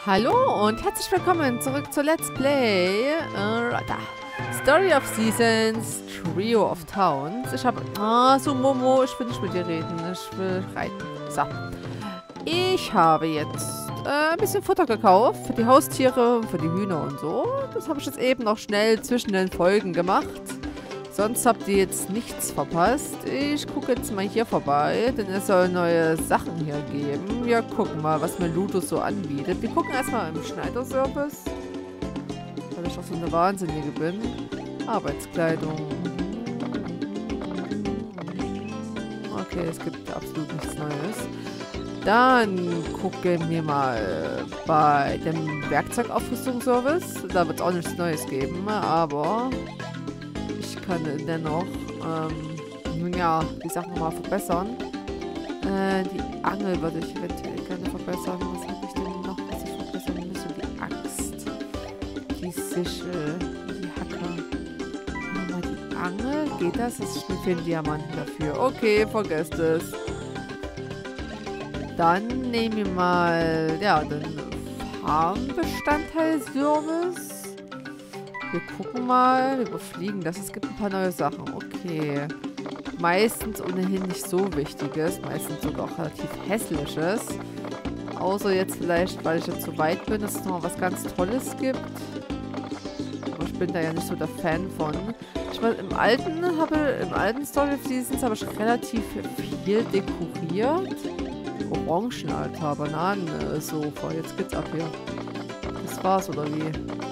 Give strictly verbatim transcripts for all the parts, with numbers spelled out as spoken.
Hallo und herzlich willkommen zurück zu Let's Play äh, da. Story of Seasons, Trio of Towns. Ich habe... Ah, so Momo, ich will nicht mit dir reden. Ich will reiten. So. Ich habe jetzt äh, ein bisschen Futter gekauft für die Haustiere, für die Hühner und so. Das habe ich jetzt eben noch schnell zwischen den Folgen gemacht. Sonst habt ihr jetzt nichts verpasst. Ich gucke jetzt mal hier vorbei, denn es soll neue Sachen hier geben. Wir gucken mal, was mir Ludus so anbietet. Wir gucken erstmal im Schneiderservice. Weil ich auch so eine Wahnsinnige bin. Arbeitskleidung. Okay, es gibt absolut nichts Neues. Dann gucken wir mal bei dem Werkzeugaufrüstungsservice. Da wird es auch nichts Neues geben, aber... Ich kann dennoch, ähm, ja, die Sachen mal verbessern. Äh, die Angel würde ich eventuell gerne verbessern. Was habe ich denn noch, was ich verbessern müsste? Die Axt, die Sichel, die Hacke. Nochmal die Angel. Geht das? Es fehlen Diamanten dafür. Okay, vergesst es. Dann nehmen wir mal, ja, den Farmbestandteil-Service. Wir gucken mal, wir überfliegen das. Es gibt ein paar neue Sachen. Okay. Meistens ohnehin nicht so Wichtiges. Meistens sogar auch relativ Hässliches. Außer jetzt vielleicht, weil ich jetzt so weit bin, dass es noch was ganz Tolles gibt. Aber ich bin da ja nicht so der Fan von. Ich meine, im alten habe, im alten Story of Seasons habe ich relativ viel dekoriert. Orangenaltar, Bananensofa. Jetzt geht's ab hier. Das war's, oder wie?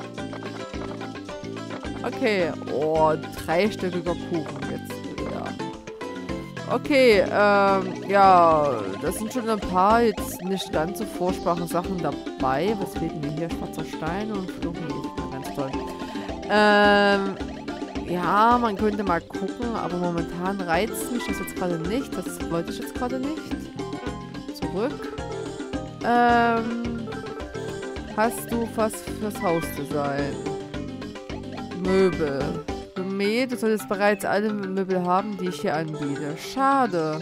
Okay. Oh, dreistöckiger Kuchen jetzt. Ja. Okay, ähm, ja, das sind schon ein paar jetzt nicht ganz so furchtbare Sachen dabei. Was fehlt mir hier? Schwarzer Stein und Fluchen. Ganz toll. Ähm, ja, man könnte mal gucken, aber momentan reizt mich das jetzt gerade nicht. Das wollte ich jetzt gerade nicht. Zurück. Ähm, hast du was fürs Hausdesign? Möbel. Nee, du solltest bereits alle Möbel haben, die ich hier anbiete. Schade.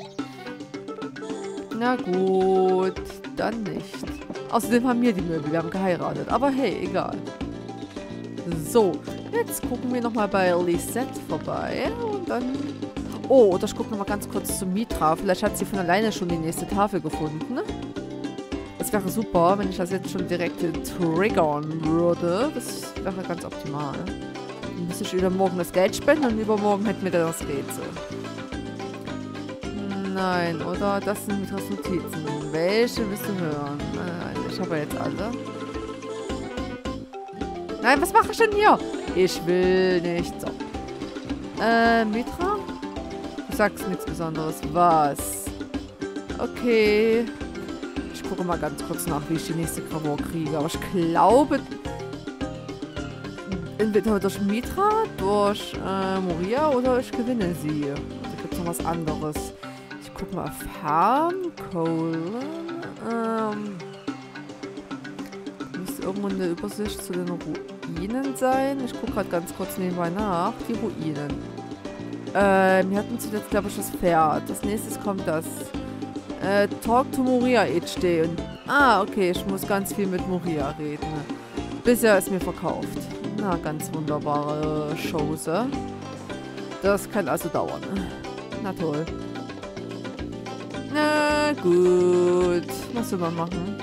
Na gut, dann nicht. Außerdem haben wir die Möbel, wir haben geheiratet. Aber hey, egal. So, jetzt gucken wir nochmal bei Lisette vorbei. Und dann... Oh, oder ich gucke nochmal ganz kurz zu Mitra. Vielleicht hat sie von alleine schon die nächste Tafel gefunden. Das wäre super, wenn ich das jetzt schon direkt triggern würde. Das wäre ganz optimal. Dann müsste ich übermorgen das Geld spenden und übermorgen hätten wir dann das Rätsel. Nein, oder? Das sind Mitras Notizen. Welche willst du hören? Nein, ich habe ja jetzt alle. Nein, was mache ich denn hier? Ich will nicht. So. Äh, Mitra? Du sagst nichts Besonderes. Was? Okay. Ich gucke mal ganz kurz nach, wie ich die nächste Gravur kriege. Aber ich glaube... Entweder durch Mitra, durch äh, Moria oder ich gewinne sie. Da gibt es noch was anderes. Ich gucke mal. Farm, Coal. Ähm, müsste irgendwo eine Übersicht zu den Ruinen sein. Ich gucke gerade ganz kurz nebenbei nach. Die Ruinen. Ähm, wir hatten zuletzt, glaube ich, das Pferd. Das nächste kommt das. Äh, Talk to Moria H D. Und, ah, okay, ich muss ganz viel mit Moria reden. Bisher ist mir verkauft. Na, ganz wunderbare Chose. Das kann also dauern. Na toll. Na gut. Was soll man machen?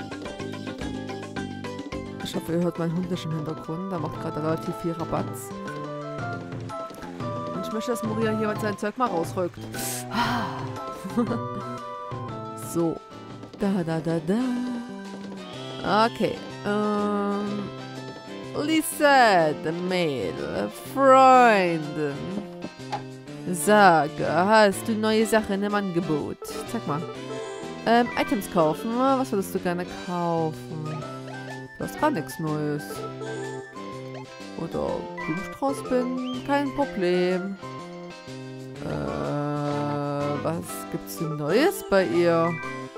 Ich hoffe, ihr hört meinen hundischen Hintergrund. Der macht gerade relativ viel Rabatz. Und ich möchte, dass Moria hier sein Zeug mal rausrückt. So. Da, da, da, da. Okay. Ähm... Lisette, Mail, Freundin. Sag, hast du neue Sachen im Angebot? Sag mal. Ähm, Items kaufen. Was würdest du gerne kaufen? Du hast gar nichts Neues. Oder Blumenstrauß bin? Kein Problem. Äh, was gibt's denn Neues bei ihr?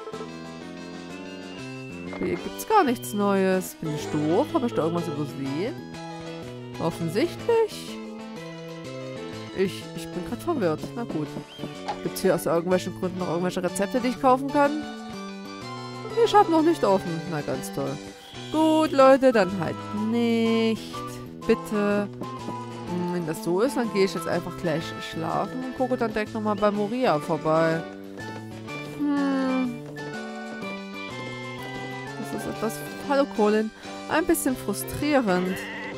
Hier gibt's gar nichts Neues. Bin ich doof? Habe ich da irgendwas übersehen? Offensichtlich. Ich, ich bin gerade verwirrt. Na gut. Gibt's hier aus irgendwelchen Gründen noch irgendwelche Rezepte, die ich kaufen kann? Ich habe noch nicht offen. Na, ganz toll. Gut, Leute, dann halt nicht. Bitte. Wenn das so ist, dann gehe ich jetzt einfach gleich schlafen und gucke dann direkt nochmal bei Moria vorbei. Hm. Das ist etwas, hallo Colin, ein bisschen frustrierend.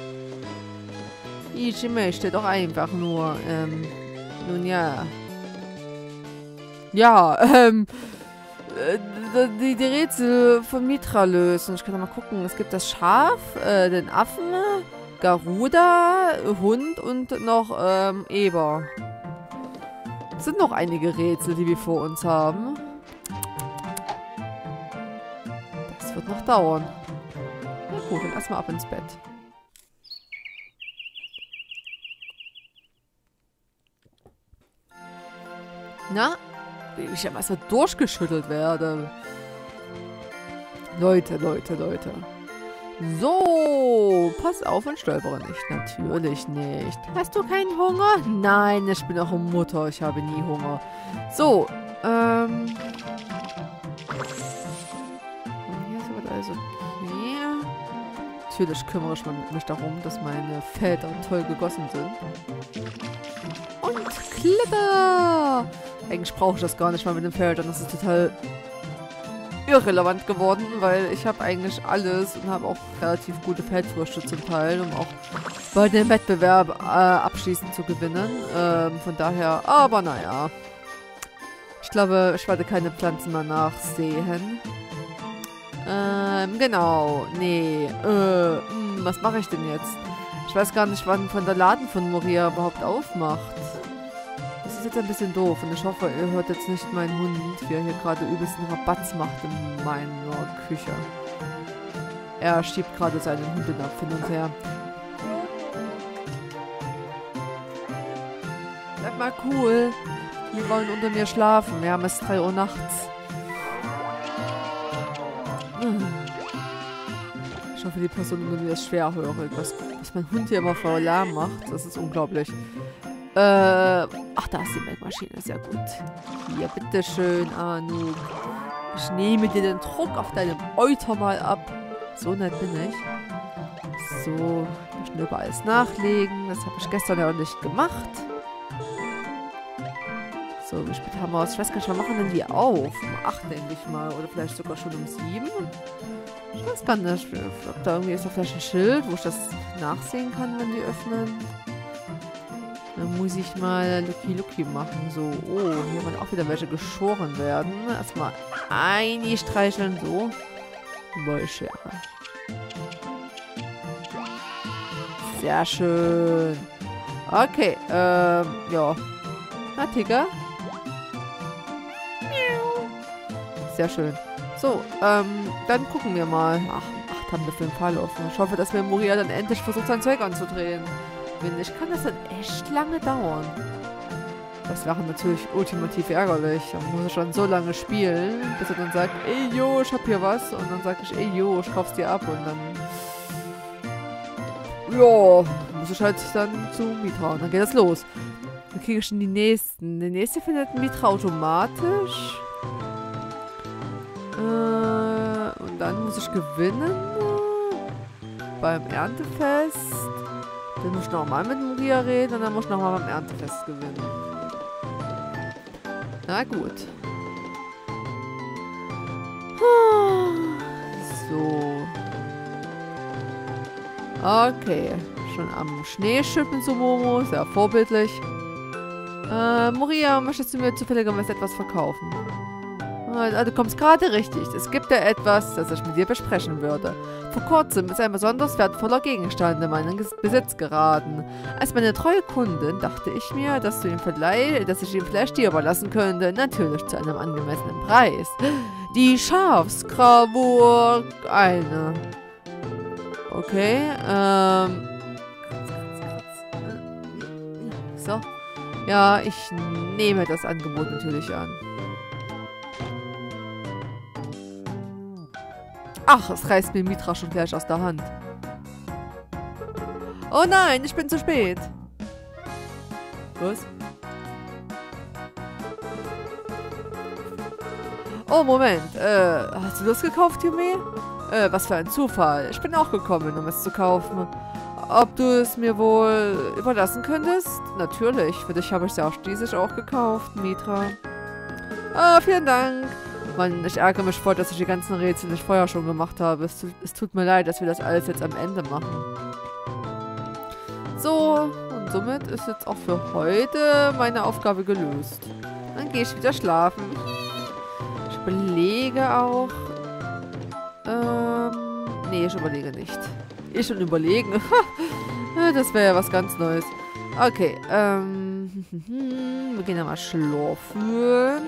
Ich möchte doch einfach nur, ähm, nun ja. Ja, ähm, die, die Rätsel von Mitra lösen. Ich kann mal gucken, es gibt das Schaf, äh, den Affen, Garuda, Hund und noch, ähm, Eber. Es sind noch einige Rätsel, die wir vor uns haben. Das wird noch dauern. Na gut, dann erstmal ab ins Bett. Na? Wie ich ja erstmal durchgeschüttelt werde. Leute, Leute, Leute. So, pass auf und stolpere nicht. Natürlich nicht. Hast du keinen Hunger? Nein, ich bin auch eine Mutter. Ich habe nie Hunger. So, ähm... hier ist aber alles okay. Natürlich kümmere ich mich darum, dass meine Felder toll gegossen sind. Und Klitter! Eigentlich brauche ich das gar nicht mal mit den Feldern. Das ist total irrelevant geworden, weil ich habe eigentlich alles und habe auch relativ gute Feldfrüchte zum Teil, um auch bei dem Wettbewerb äh, abschließend zu gewinnen. Ähm, von daher, aber naja. Ich glaube, ich werde keine Pflanzen mehr nachsehen. Ähm, genau. Nee. Äh, mh, was mache ich denn jetzt? Ich weiß gar nicht, wann von der Laden von Moria überhaupt aufmacht. Das ist jetzt ein bisschen doof und ich hoffe, ihr hört jetzt nicht meinen Hund, wie er hier gerade übelsten Rabatz macht in meiner Küche. Er schiebt gerade seinen Hundenapf hin und her. Bleib mal cool. Die wollen unter mir schlafen. Wir haben es drei Uhr nachts. Ich hoffe, die Person unter mir ist schwerhörig. Was, was mein Hund hier immer für Alarm macht, das ist unglaublich. Äh, ach, da ist die Melkmaschine. Sehr gut. Hier, bitteschön, Anouk. Ich nehme dir den Druck auf deinem Euter mal ab. So nett bin ich. So, ich will alles nachlegen. Das habe ich gestern ja auch nicht gemacht. So, wie spät haben wir es? Ich weiß gar nicht, wann machen denn die auf? Um acht, denke ich mal. Oder vielleicht sogar schon um sieben. Ich weiß gar nicht. Ob da irgendwie ist da vielleicht ein Schild, wo ich das nachsehen kann, wenn die öffnen. Dann muss ich mal Lucky Lucky machen. So, oh, hier wollen auch wieder welche geschoren werden. Erstmal einstreicheln, so. Wollschere. Sehr schön. Okay, ähm, ja. Na, Tiger. Sehr schön. So, ähm, dann gucken wir mal. Ach, acht haben wir für den Fall offen. Ich hoffe, dass mir Moria dann endlich versucht, sein Zeug anzudrehen. Wenn nicht, kann das dann echt lange dauern. Das wäre natürlich ultimativ ärgerlich. Da muss ich schon so lange spielen, bis er dann sagt, ey, jo, ich hab hier was. Und dann sage ich, ey, jo, ich kauf's dir ab. Und dann, ja, muss ich halt dann zu Mitra. Und dann geht das los. Dann kriege ich schon die nächsten. Die nächste findet Mitra automatisch. Äh, und dann muss ich gewinnen. Beim Erntefest. Dann muss ich nochmal mit Moria reden und dann muss ich nochmal beim Erntefest gewinnen. Na gut. So. Okay. Schon am Schnee schippen zu Momo. Sehr vorbildlich. Äh, Moria, möchtest du mir zufälligerweise etwas verkaufen? Also, du kommst gerade richtig. Es gibt ja etwas, das ich mit dir besprechen würde. Vor kurzem ist ein besonders wertvoller Gegenstand in meinen Besitz geraten. Als meine treue Kundin dachte ich mir, dass, du ihn vielleicht, dass ich ihn vielleicht dir überlassen könnte. Natürlich zu einem angemessenen Preis. Die Schafsgravur. Eine. Okay, ähm. So. Ja, ich nehme das Angebot natürlich an. Ach, es reißt mir Mitra schon gleich aus der Hand. Oh nein, ich bin zu spät. Was? Oh, Moment. Äh, hast du das gekauft, Yume? Äh, was für ein Zufall. Ich bin auch gekommen, um es zu kaufen. Ob du es mir wohl überlassen könntest? Natürlich. Für dich habe ich es ja auch schließlich auch gekauft, Mitra. Ah, vielen Dank. Mann, ich ärgere mich voll, dass ich die ganzen Rätsel nicht vorher schon gemacht habe. Es, tut, es tut mir leid, dass wir das alles jetzt am Ende machen. So, und somit ist jetzt auch für heute meine Aufgabe gelöst. Dann gehe ich wieder schlafen. Ich überlege auch... Ähm... Nee, ich überlege nicht. Ich schon überlegen. Das wäre ja was ganz Neues. Okay, ähm... wir gehen ja mal schlafen.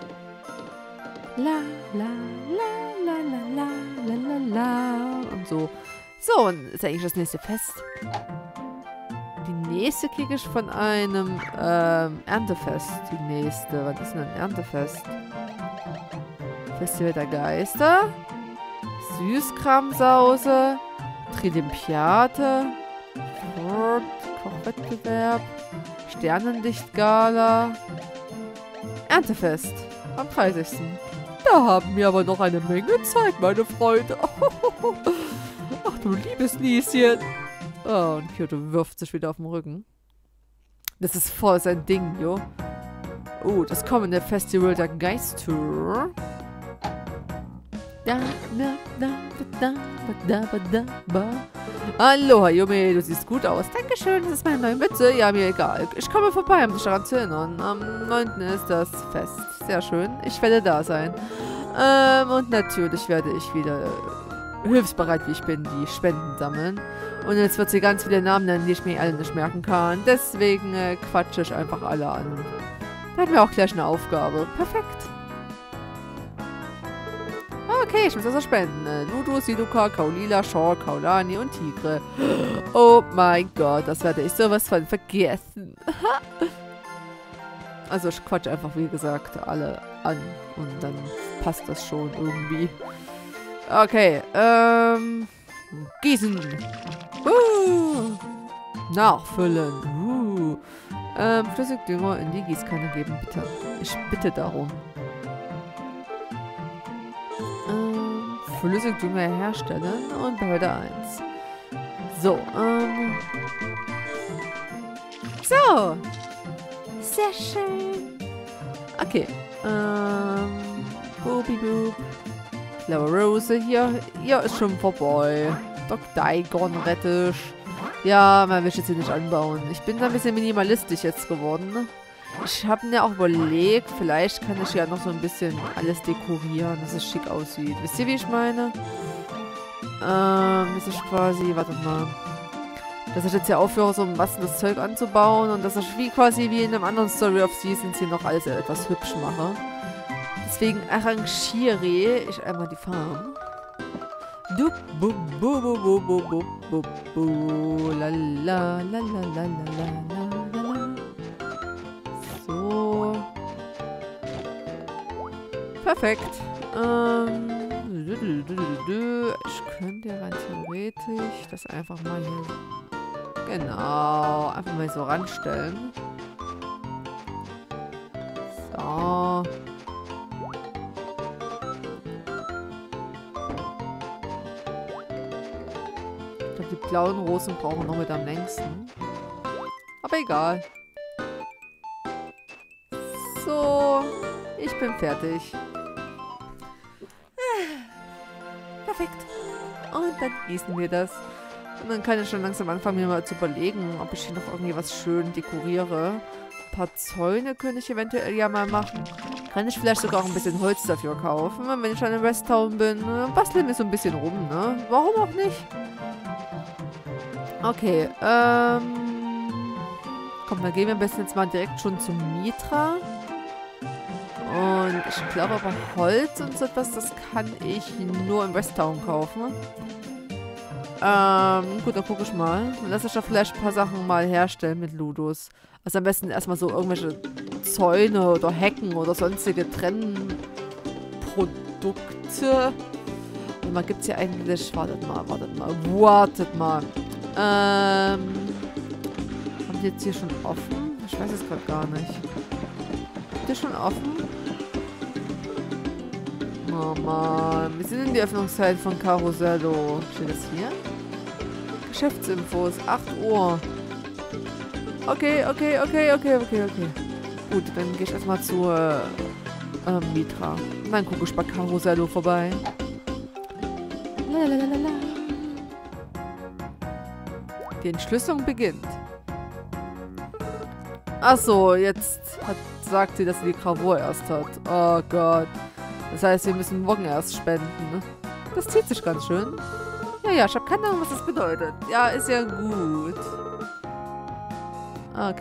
La, la, la, la, la, la, la, la. Und so. So, und ist eigentlich das nächste Fest. Die nächste kriege ich von einem ähm, Erntefest. Die nächste. Was ist denn ein Erntefest? Festival der Geister. Süßkramsause. Trilympiade. Ford, Kochwettbewerb. Sternenlichtgala. Erntefest. Am dreißigsten Da haben wir aber noch eine Menge Zeit, meine Freunde. Ach du liebes Lieschen. Oh, und Kyoto wirft sich wieder auf den Rücken. Das ist voll sein Ding, jo. Oh, das kommende Festival der Geister. Da, da, da, da, da, da, da, da. Hallo, Yume, du siehst gut aus. Dankeschön, das ist meine neue Mütze. Ja, mir egal. Ich komme vorbei, um dich daran zu erinnern. Am neunten ist das Fest. Sehr schön. Ich werde da sein. Ähm, und natürlich werde ich wieder äh, hilfsbereit, wie ich bin, die Spenden sammeln. Und jetzt wird sie ganz viele Namen nennen, die ich mir alle nicht merken kann. Deswegen äh, quatsche ich einfach alle an. Da hatten wir auch gleich eine Aufgabe. Perfekt. Okay, ich muss also spenden. Ludo, Siluka, Kaulila, Shaw, Kaulani und Tigre. Oh mein Gott, das werde ich sowas von vergessen. Also ich quatsche einfach, wie gesagt, alle an. Und dann passt das schon irgendwie. Okay, ähm... Gießen. Uh, nachfüllen. Uh, ähm, Flüssigdünger in die Gießkanne geben, bitte. Ich bitte darum. Flüssigdünger herstellen und Behälter eins. So, ähm... So! Sehr schön! Okay, ähm... Booby Boop. Flower Rose, hier, hier ist schon vorbei. Doc Daigon Rettich. Ja, man will jetzt hier nicht anbauen. Ich bin da ein bisschen minimalistisch jetzt geworden. Ich habe mir auch überlegt, vielleicht kann ich ja noch so ein bisschen alles dekorieren, dass es schick aussieht. Wisst ihr, wie ich meine? Ähm, das ist quasi, warte mal. Dass ich jetzt hier aufhöre, so ein massendes Zeug anzubauen und dass ich wie quasi wie in einem anderen Story of Seasons hier noch alles etwas hübsch mache. Deswegen arrangiere ich einmal die Farm. Du, bu, bu, bu, bu, bu, bu, bu, bu, la, la, la, la, la, la, la. So. Perfekt. Ähm. Ich könnte ja rein theoretisch das einfach mal hier. Genau. Einfach mal so ranstellen. So. Ich glaube, die blauen Rosen brauchen wir noch mit am längsten. Aber egal. So, ich bin fertig. Perfekt. Und dann gießen wir das. Und dann kann ich schon langsam anfangen, mir mal zu überlegen, ob ich hier noch irgendwie was schön dekoriere. Ein paar Zäune könnte ich eventuell ja mal machen. Kann ich vielleicht sogar auch ein bisschen Holz dafür kaufen, wenn ich schon in Westtown bin. Basteln wir so ein bisschen rum, ne? Warum auch nicht? Okay, ähm... komm, dann gehen wir am besten jetzt mal direkt schon zum Mitra. Und ich glaube aber Holz und so etwas, das kann ich nur in Westtown kaufen. Ähm, gut, dann gucke ich mal. Dann lasse ich da vielleicht ein paar Sachen mal herstellen mit Ludos. Also am besten erstmal so irgendwelche Zäune oder Hecken oder sonstige Trennprodukte. Und man gibt es hier eigentlich... Wartet mal, wartet mal, wartet mal. Ähm... Haben die jetzt hier schon offen? Ich weiß es gerade gar nicht. Ist die schon offen? Oh Mann, wie sind denn die Öffnungszeiten von Carosello? Steht das hier? Geschäftsinfos, acht Uhr. Okay, okay, okay, okay, okay, okay. Gut, dann gehe ich erstmal zu äh, äh, Mitra. Und dann gucke ich bei Carosello vorbei. Lalalala. Die Entschlüsselung beginnt. Achso, jetzt hat, sagt sie, dass sie die Gravur erst hat. Oh Gott. Das heißt, wir müssen morgen erst spenden. Ne? Das zieht sich ganz schön. Ja, ja, ich habe keine Ahnung, was das bedeutet. Ja, ist ja gut. Okay.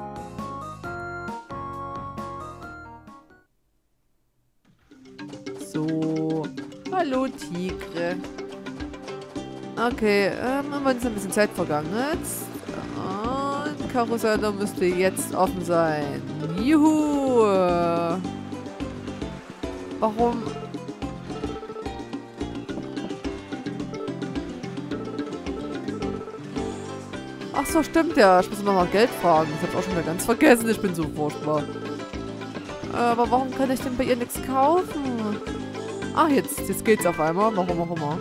So. Hallo, Tigre. Okay, ähm, aber ist ein bisschen Zeit vergangen jetzt. Und Carosello müsste jetzt offen sein. Juhu! Warum? Ach so, stimmt ja. Ich muss noch nach Geld fragen. Das hab ich auch schon wieder ganz vergessen. Ich bin so furchtbar. Aber warum kann ich denn bei ihr nichts kaufen? Ach, jetzt, jetzt geht's auf einmal. Warum auch immer.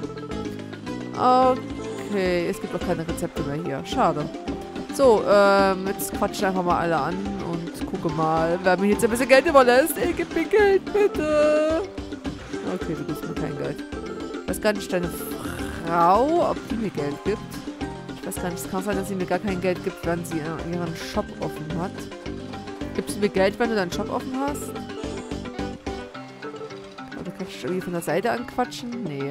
Okay, es gibt auch keine Rezepte mehr hier. Schade. So, ähm, jetzt quatschen einfach mal alle an und gucke mal, wer mir jetzt ein bisschen Geld überlässt. Ey, gib mir Geld, bitte. Okay, du gibst mir kein Geld. Ich weiß gar nicht, deine Frau, ob die mir Geld gibt. Ich weiß gar nicht, es kann sein, dass sie mir gar kein Geld gibt, wenn sie ihren Shop offen hat. Gibst du mir Geld, wenn du deinen Shop offen hast? Oder kann ich irgendwie von der Seite anquatschen? Nee.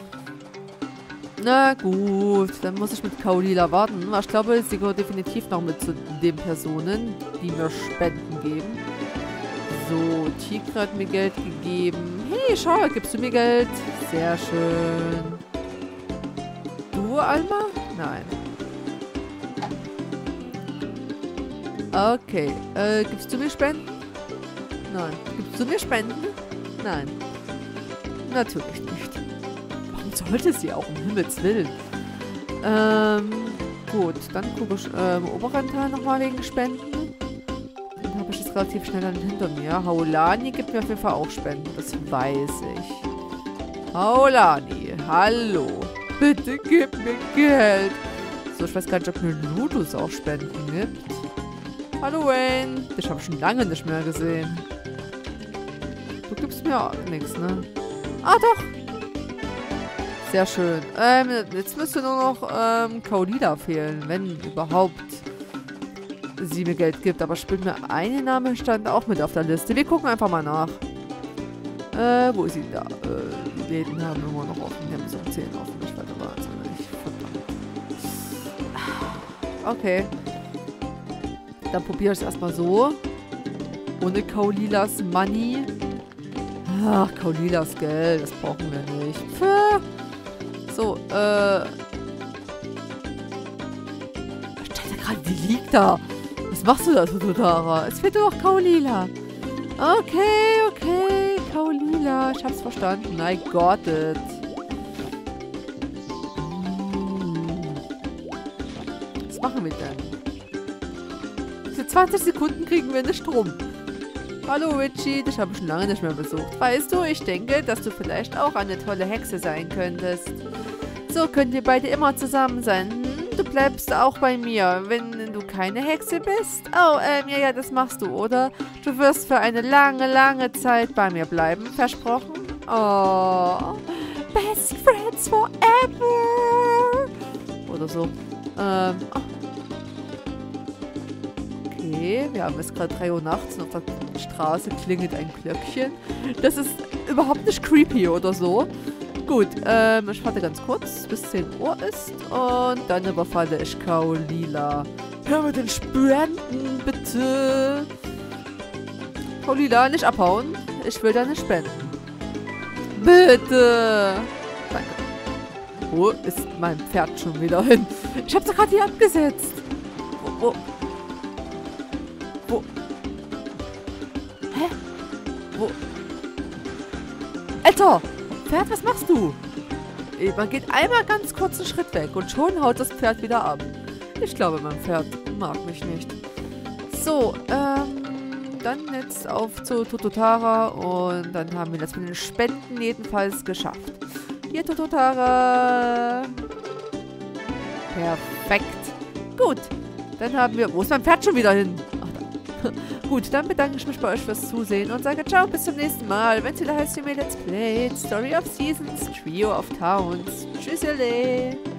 Na gut, dann muss ich mit Kaolila warten. Ich glaube, sie gehört definitiv noch mit zu den Personen, die mir Spenden geben. So, Tigre hat mir Geld gegeben. Hey, schau, gibst du mir Geld? Sehr schön. Du, Alma? Nein. Okay, äh, gibst du mir Spenden? Nein. Gibst du mir Spenden? Nein. Natürlich nicht. Sollte sie auch, um Himmels Willen. Ähm, gut, dann gucke ich ähm, Oberrental nochmal wegen Spenden. Dann habe ich es relativ schnell dann hinter mir. Haulani gibt mir auf jeden Fall auch Spenden, das weiß ich. Haulani, hallo. Bitte gib mir Geld. So, ich weiß gar nicht, ob mir Ludus auch Spenden gibt. Hallo Wayne. Dich habe ich schon lange nicht mehr gesehen. Du gibst mir auch nichts, ne? Ah, doch. Sehr schön. Ähm, jetzt müsste nur noch ähm, Kaolila fehlen, wenn überhaupt sie mir Geld gibt. Aber spielt mir eine Name stand auch mit auf der Liste. Wir gucken einfach mal nach. Äh, wo ist sie da? Äh, die Läden haben immer noch offen. Die haben bis um zehn offen. Ich werde wahnsinnig. Verdammt. Okay. Dann probiere ich es erstmal so. Ohne Kaolilas Money. Ach, Kaolilas Geld. Das brauchen wir nicht. Pfff. So, äh... Ich dachte gerade, die liegt da. Was machst du da, Totara? Es fehlt nur noch Kaolila. Okay, okay. Kaolila. Ich hab's verstanden. I got it. Hm. Was machen wir denn? Für zwanzig Sekunden kriegen wir nicht rum. Hallo Richie, dich habe ich schon lange nicht mehr besucht. Weißt du, ich denke, dass du vielleicht auch eine tolle Hexe sein könntest. So könnt ihr beide immer zusammen sein. Hm, du bleibst auch bei mir, wenn du keine Hexe bist. Oh, ähm, ja, ja, das machst du, oder? Du wirst für eine lange, lange Zeit bei mir bleiben. Versprochen? Oh, best friends forever. Oder so. Ähm, oh. Okay, wir haben es gerade drei Uhr nachts und auf der Straße klingelt ein Glöckchen. Das ist überhaupt nicht creepy oder so. Gut, ähm, ich warte ganz kurz, bis zehn Uhr ist und dann überfalle ich Kaolila. Hör mit den Spenden, bitte. Kaolila, nicht abhauen. Ich will deine Spenden. Bitte. Danke. Wo ist mein Pferd schon wieder hin? Ich hab's doch gerade hier abgesetzt. Wo, wo? Wo? Hä? Wo? Alter! Pferd, was machst du? Man geht einmal ganz kurz einen Schritt weg und schon haut das Pferd wieder ab. Ich glaube, mein Pferd mag mich nicht. So, ähm... dann jetzt auf zu Tototara und dann haben wir das mit den Spenden jedenfalls geschafft. Hier, Tototara. Perfekt. Gut, dann haben wir... Wo ist mein Pferd schon wieder hin? Ach, da. Gut, dann bedanke ich mich bei euch fürs Zusehen und sage ciao, bis zum nächsten Mal, wenn es wieder heißt, wie mir Let's Play, Story of Seasons, Trio of Towns. Tschüss, ihr Lee.